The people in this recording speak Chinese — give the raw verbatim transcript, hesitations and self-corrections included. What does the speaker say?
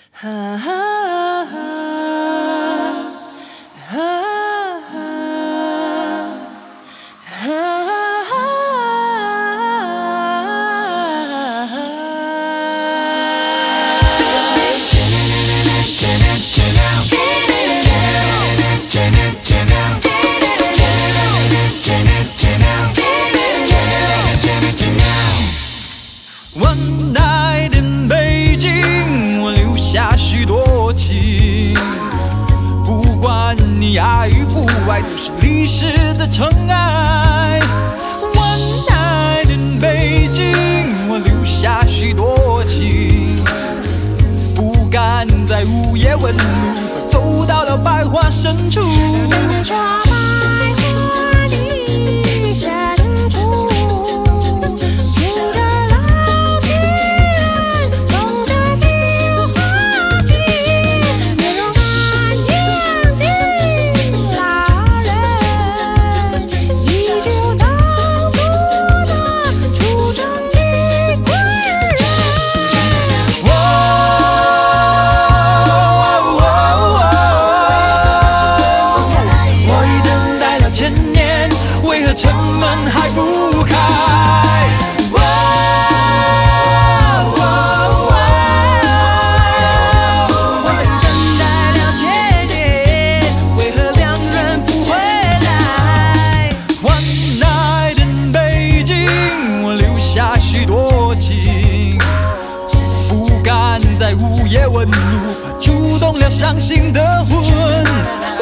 One night in 北京，我留下许多情。不管你爱与不爱，都是历史的尘埃。One night in 北京，我留下许多情。不敢在午夜问路，走到了百花深处。城门还不开，哦哦哦、我们等待了千年，为何两人不回来 ？One night in 北京，我留下许多情，不敢在午夜问路，怕触动了伤心的魂。